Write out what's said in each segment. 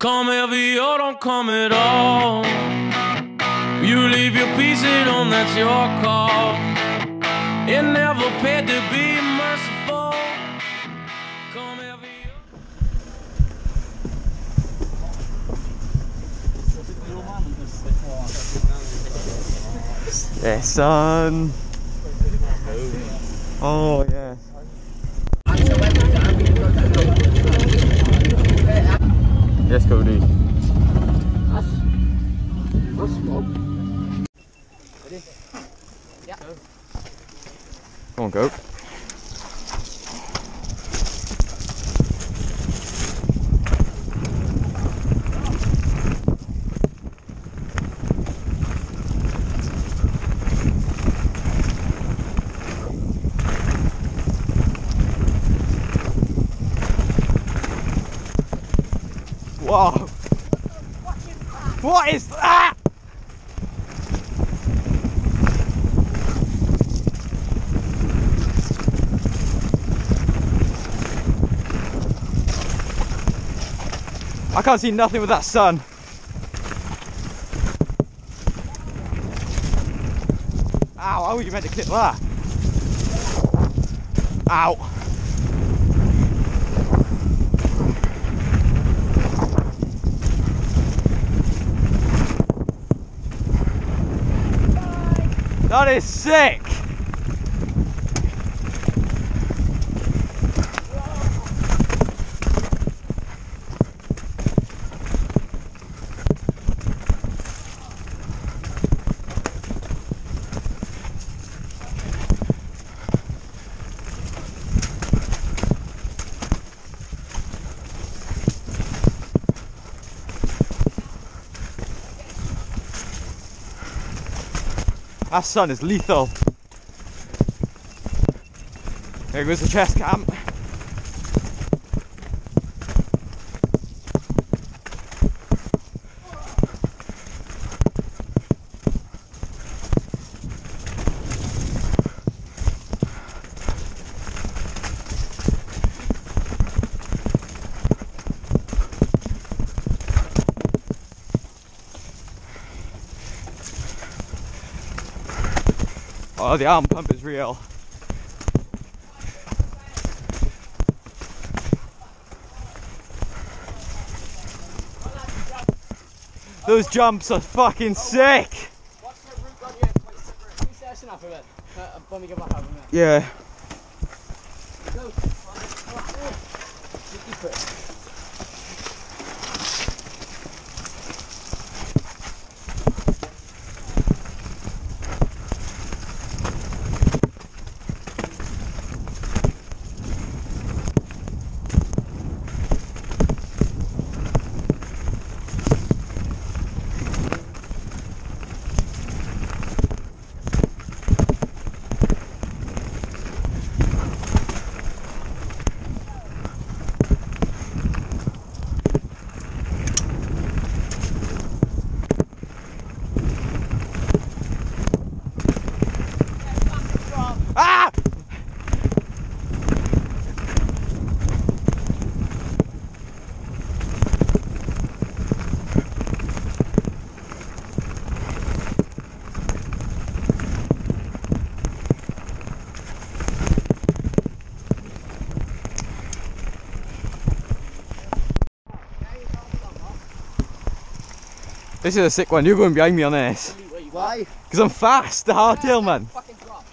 Come heavy or don't come at all. You leave your piece at home, that's your call. It never paid to be merciful. Come heavy Yeah, son. Oh, yeah. Yes, Cody. That's small. Ready? Yeah. Come on, go. Whoa! What is that? I can't see nothing with that sun. Ow, how were you meant to clip that? Ow. That is sick! That sun is lethal. There goes the chest cam. Oh, the arm pump is real. Those jumps are fucking sick. What's the route on here? Can we session off of it? When we get back over there. Yeah. Go. Keep it. Ah! This is a sick one. You're going behind me on this. Why? Because I'm fast, the hardtail man. Fucking drop.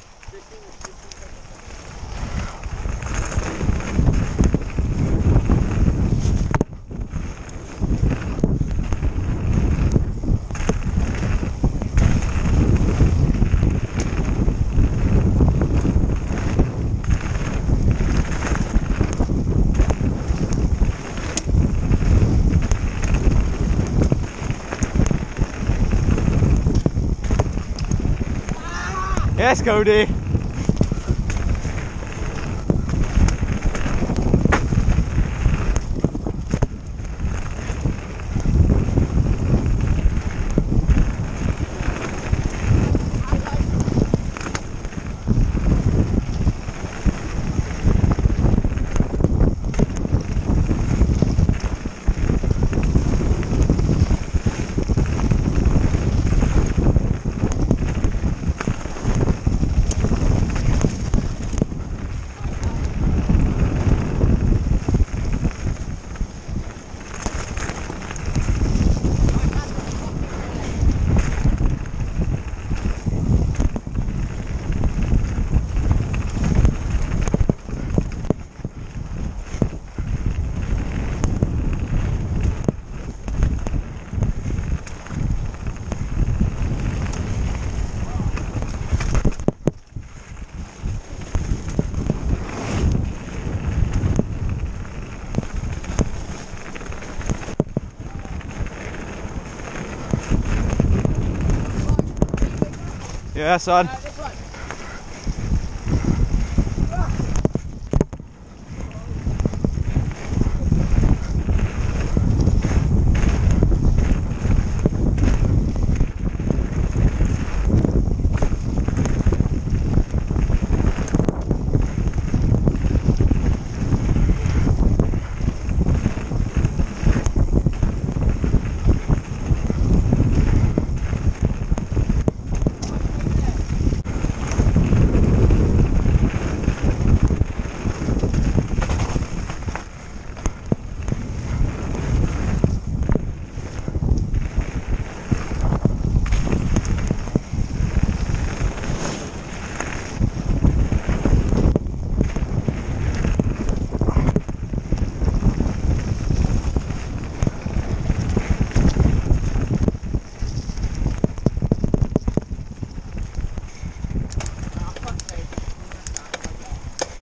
Yes, Cody. Yeah, son. This